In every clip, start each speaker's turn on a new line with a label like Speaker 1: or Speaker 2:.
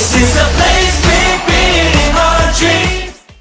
Speaker 1: This is a place we've been in our dreams.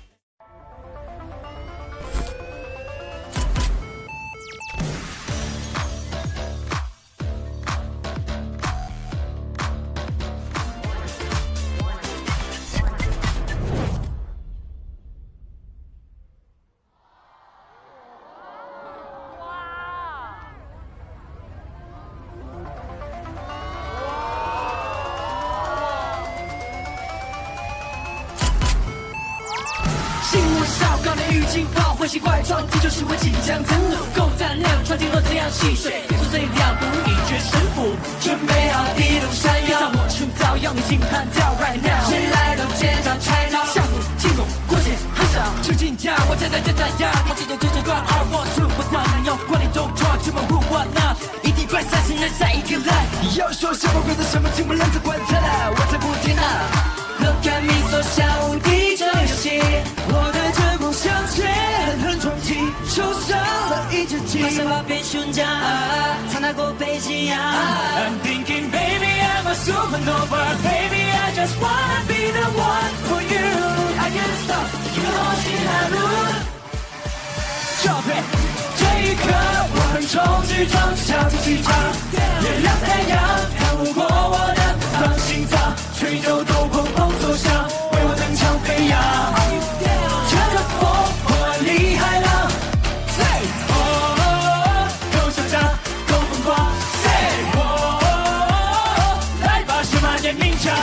Speaker 2: 心我烧高的语境，炮唤醒怪状，这就是我即将登陆。够胆量，穿进河这样戏水，别做最两步一决胜负。准备好地图闪耀，我出道要你惊叹掉 right now。谁来都见招拆招，项目进攻过节很少，去进家我站在这战压，抛弃就这段2 1 2，我当然要管你动作，这么胡我呢？一定快30人赛一个来，你要说什么规则什么情，我懒得管它了，我才不听啊！和看你所下无敌这游戏，我带着梦向前，狠狠冲击，受伤了一只鸡，马上把变胸甲，藏那过北极洋。I'm thinking, baby, I'm a supernova, baby, I just wanna be the one for you. I can't stop, 因为我心海路。照片，这一刻我横冲直撞，像竞技场，月亮太阳看不过我的狂心脏，吹皱斗篷碰作响，为我登场飞扬。乘着风破万里海浪 ，Say 哦，够嚣张，够疯狂 ，Say 哦，来吧，血马见鸣枪，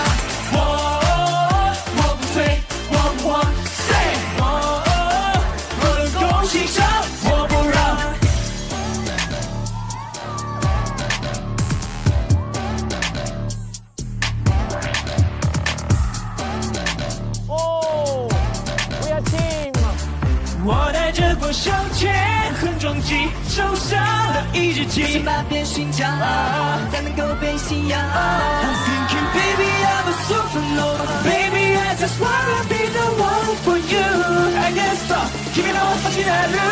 Speaker 2: 我不退，我不慌 ，Say 哦，我能够欣赏，我不让。我带着光向前，横撞击，受伤了一只鸡，先把变形甲，才能够被信仰。I'm thinking, baby, I'm a supernova, baby, I just wanna be the one for you. I can't stop, 君の星なる。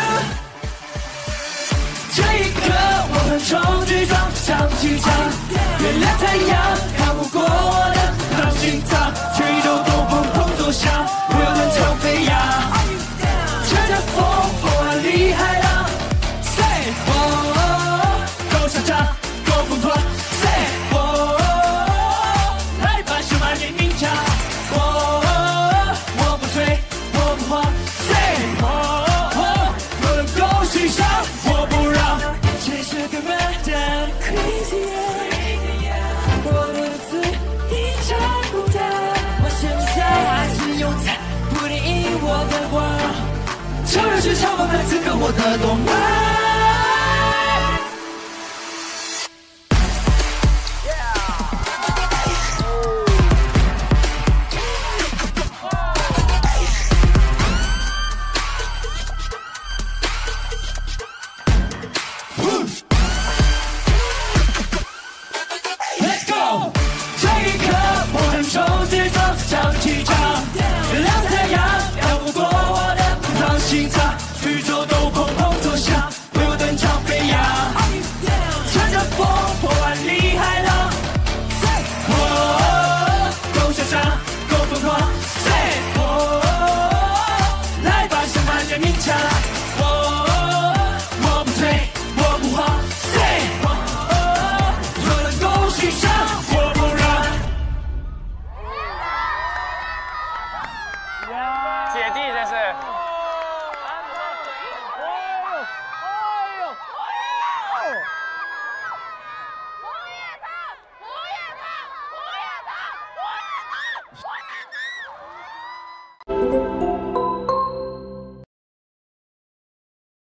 Speaker 2: 这一刻，我横冲直撞，像机场，月亮太阳看不过我的狂心脏，吹皱斗篷碰作响，我要登场飞扬。乘着风破万里海浪 ，Say 哦，够嚣张，够疯狂 ，Say 哦，来吧，血马见鸣枪，我不退，我不慌 ，Say 哦，我能够欣赏，我不让。这是个 random crazy， 我的字一张不大，我现在还是有才，不定义我的光。超人是超凡的刺客，我的动漫。